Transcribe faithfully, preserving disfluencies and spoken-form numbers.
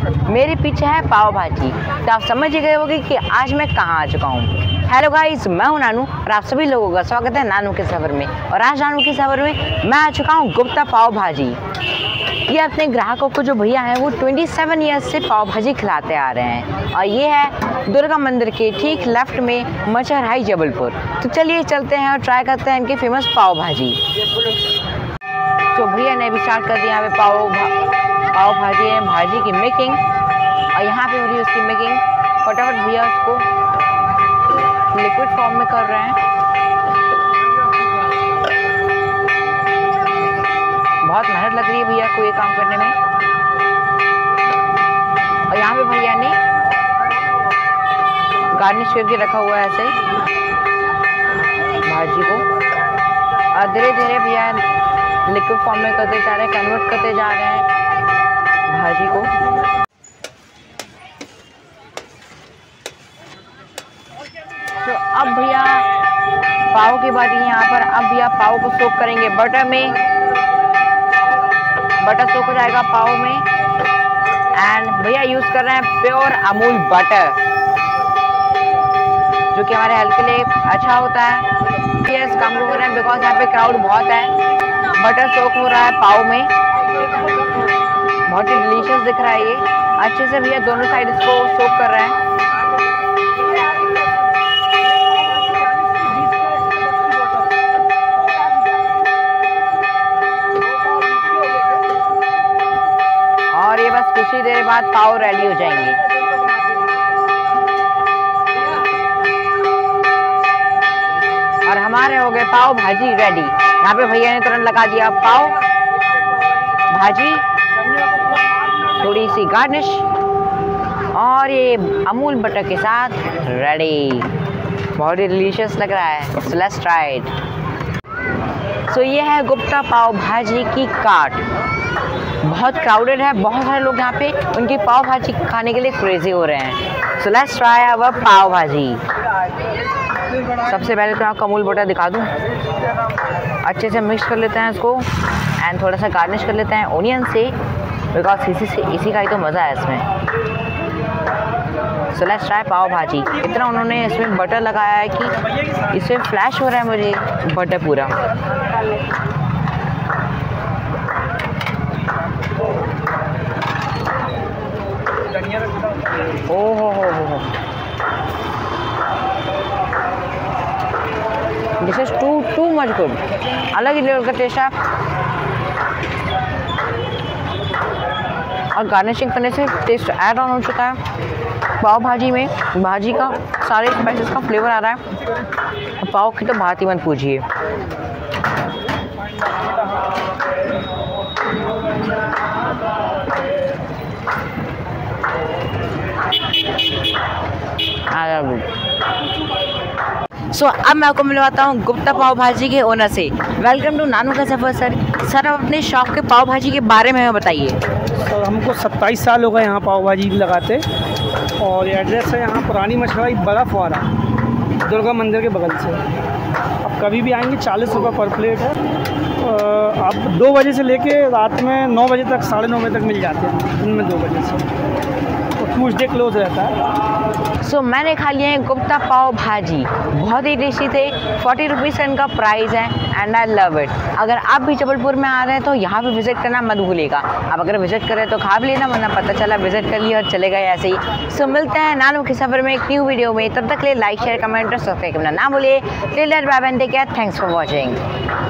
मेरे पीछे है पाव भाजी। तो आप समझ गए होंगे कि आज मैं कहाँ आ चुका हूँ। हेलो गाइस, मैं हूँ नानू और आप सभी लोगों का स्वागत है नानू के सफ़र में। और आज नानू के सफ़र में मैं आ चुका हूँ गुप्ता पाव भाजी। ये अपने ग्राहकों को जो भैया हैं वो सत्ताईस ईयर्स से पाव भाजी खिलाते आ रहे हैं। और ये है दुर्गा मंदिर के ठीक लेफ्ट में मचर हाई जबलपुर। तो चलिए चलते हैं और ट्राई करते हैं इनकी फेमस पाव भाजी। तो भैया ने भी स्टार्ट कर दिया यहाँ पे पाव भा, पाव भाजी है, भाजी की मेकिंग। और यहाँ पे हो रही है उसकी मेकिंग। फटाफट भैया उसको लिक्विड फॉर्म में कर रहे हैं। बहुत मेहनत लग रही है भैया को ये काम करने में। और यहाँ पे भैया ने गार्निश करके रखा हुआ है ऐसे भाजी को। और धीरे धीरे भैया लिक्विड फॉर्म में करते जा रहे हैं, कन्वर्ट करते जा रहे हैं भाजी को। तो अब भैया पाव की बारी है यहाँ पर। अब भैया पाव को सोक करेंगे बटर में। बटर सोक हो जाएगा पाव में। एंड भैया यूज कर रहे हैं प्योर अमूल बटर, जो कि हमारे हेल्थ के लिए अच्छा होता है। यस, काम को कर रहे हैं बिकॉज यहाँ पे क्राउड बहुत है। बटर सोक हो रहा है पाव में, बहुत ही डिलीशियस दिख रहा है ये। अच्छे से भैया दोनों साइड इसको सोक कर रहे हैं। और ये बस कुछ ही देर बाद पाव रेडी हो जाएंगे। और हमारे हो गए पाव भाजी रेडी। यहाँ पे भैया ने तुरंत लगा दिया पाव भाजी, थोड़ी सी गार्निश, और ये अमूल बटर के साथ रेडी। बहुत ही डिलीशियस लग रहा है। So let's try it. So ये है गुप्ता पाव भाजी की कार्ट। बहुत क्राउडेड है, बहुत सारे लोग यहाँ पे उनकी पाव भाजी खाने के लिए क्रेजी हो रहे हैं। So let's try our pav bhaji. सबसे पहले तो आपको अमूल बटर दिखा दूँ। अच्छे से मिक्स कर लेते हैं इसको एंड थोड़ा सा गार्निश कर लेते हैं ओनियन से, बिकॉज इसी से इसी का ही तो मज़ा है इसमें। सो लेट्स ट्राई पाव भाजी। इतना उन्होंने इसमें बटर लगाया है कि इसमें फ्लैश हो रहा है मुझे बटर पूरा। ओ हो हो हो हो this is too too much good. अलग ही लेवल का टेस्ट है। और गार्निशिंग करने से टेस्ट ऐड ऑन हो चुका है पाव भाजी में। भाजी का सारे स्पाइसेस का फ्लेवर आ रहा है। पाव की तो बात ही मत पूछिए। सो so, अब मैं आपको मिलवाता हूँ गुप्ता पाव भाजी के ओनर से। वेलकम टू नानू का सफ़र सर। सर आप अपने शॉप के पाव भाजी के बारे में बताइए। सर हमको सत्ताईस साल हो गए यहाँ पाव भाजी लगाते। और ये एड्रेस है यहाँ पुरानी मछली बड़ा फुआरा, दुर्गा मंदिर के बगल से। अब कभी भी आएंगे चालीस रुपये पर प्लेट है। अब दो बजे से लेके रात में नौ बजे तक, साढ़े नौ बजे तक मिल जाते हैं, दिन में दो बजे से। और ट्यूसडे क्लोज रहता है। सो so, मैंने खा लिया है गुप्ता पाव भाजी। बहुत ही टेस्टी थे। फोर्टी रुपीज़ का इनका प्राइस है एंड आई लव इट। अगर आप भी जबलपुर में आ रहे हैं तो यहाँ पे विजिट करना मत भूलिएगा। आप अगर विजिट करें तो खा भी लेना, वरना पता चला विजिट कर लिया और चले गए ऐसे ही। सो so, मिलते हैं नानू के सफ़र में एक न्यू वीडियो में। तब तक के लिए लाइक शेयर कमेंट और सब्सक्राइब करना ना भूलिए। Till that bye bye, take care, thanks for watching.